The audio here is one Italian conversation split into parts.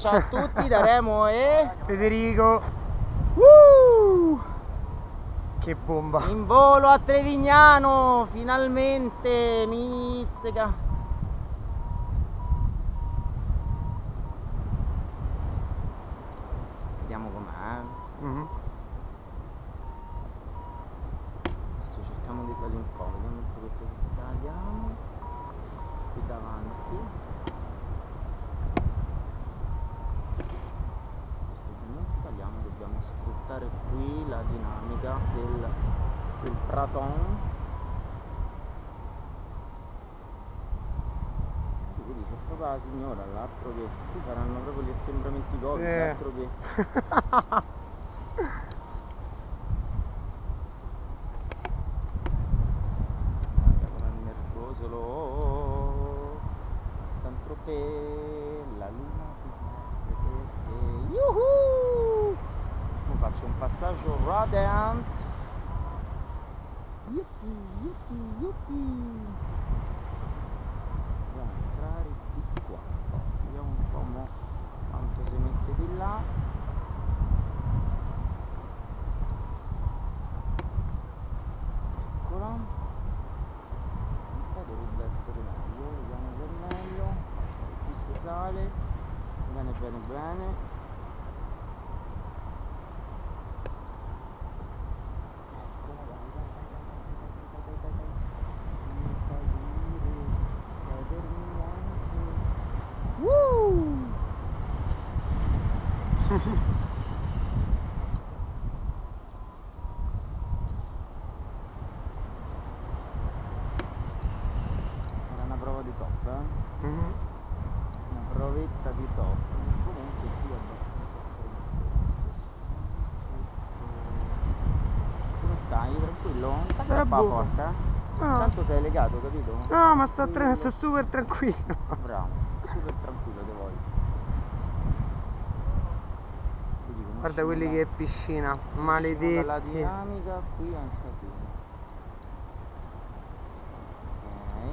ciao a tutti da Remo e Federico. Che bomba! In volo a Trevignano, finalmente, mizzica. Vediamo com'è. Adesso cerchiamo di salire un po', vediamo un po' che saliamo. Qui davanti. Dobbiamo sfruttare qui la dinamica del praton. Vedi, c'è proprio la signora, l'altro che qui faranno proprio gli assembramenti Covid, sì. L'altro che guarda com'è nervoso a Saint-Tropez, la luna si sveste perché yuhu! Faccio un passaggio radiant. Yuppie, yuppie, yuppie. Andiamo a entrare di qua. Vediamo un po' quanto si mette di là. Eccola. Un po' dovrebbe essere meglio. Vediamo se è meglio. Qui si sale. Bene, bene, bene. Era una prova di top, una provetta di top. Comunque qui è abbastanza stretto. Come stai? Tranquillo? Non la porta? No. Tanto sei legato, capito? No, ma sto super tranquillo. Bravo, super tranquillo te voglio. Guarda quelli che è piscina, maledetti. La dinamica qui è un casino. Ok.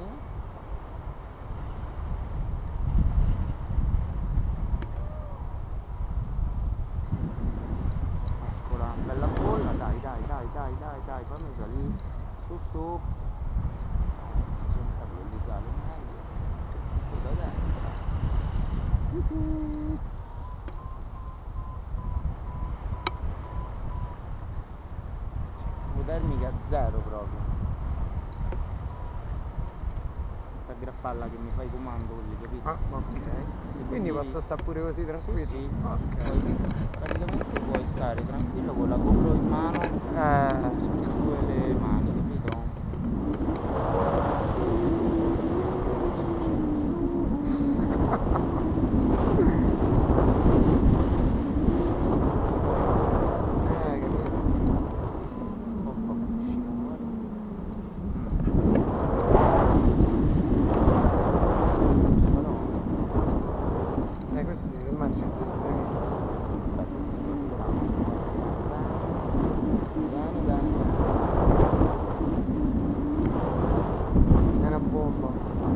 Eccola, bella bolla, dai, fammi salire. Su. Sono capelli, sale meglio. Su da destra. Termica zero proprio. Questa grappalla che mi fai comando lì, capito? Ah, ok. Quindi posso stare pure così tranquillo? Sì. Ok. Praticamente puoi stare tranquillo con la GoPro in mano, tutte e due le mani, capito? Questi immagini si estremiscono. È una bomba.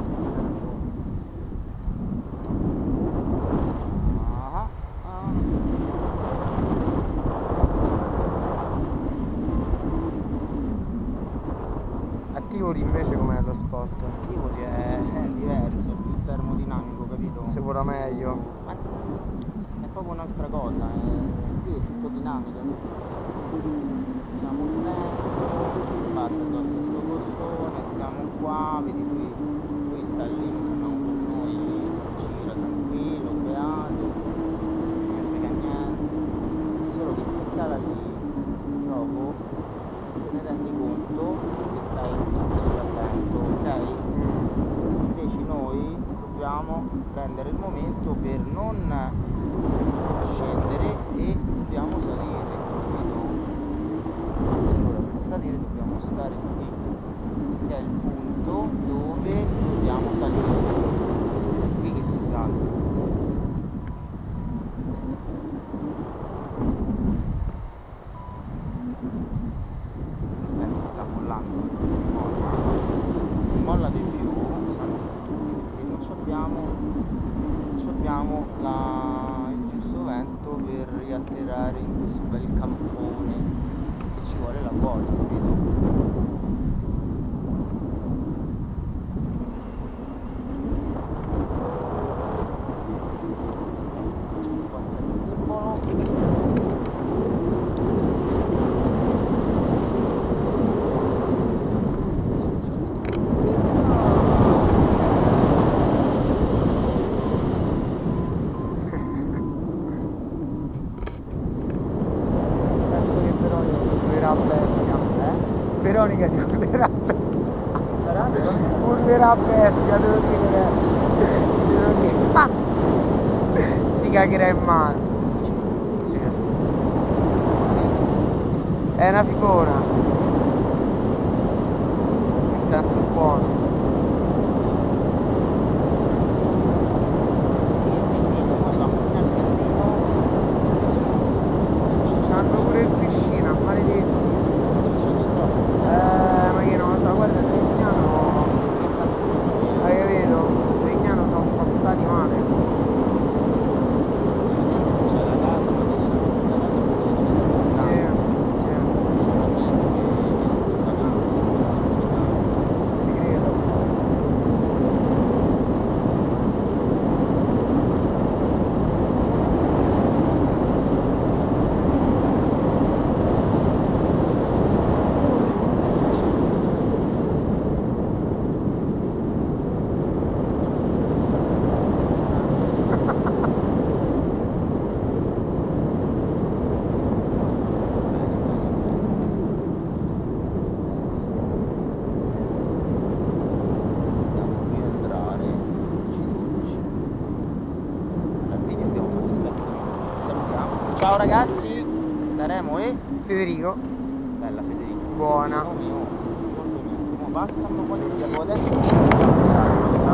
A Tivoli invece com'è lo spot? Tivoli è diverso, più termodinamico, capito? Si vola meglio. Ma è proprio un'altra cosa, qui è tutto dinamico. Siamo un metro, parte addosso a sto costone, stiamo qua, vedi qui sta lì, no, con noi gira tranquillo, beato, non mi frega niente, solo che se cala lì, dopo te ne rendi conto che stai attento, ok? Invece noi dobbiamo prendere il momento per non scendere e dobbiamo salire, capito? Allora per salire dobbiamo stare qui, che è il punto dove dobbiamo salire, è qui che si sale. Senti, sta mollando, si molla di più, stanno tutti, perché non abbiamo il riatterrare in questo bel campone che ci vuole la quota, capito? Veronica ti urlerà a bestia. Urlerà a bestia, devo dire. Si cagherà in mano. Sì. È una fifona. In senso buono. C'hanno pure il piscina, maledetti. Ma io non lo so, guarda, Trevignano, hai capito? Trevignano sono impastati male. Sì, sì. Ti credo. Ciao ragazzi, Daremo e Federico. bella Federico. Buona. Molto mio. Come passano, poi abbiamo adesso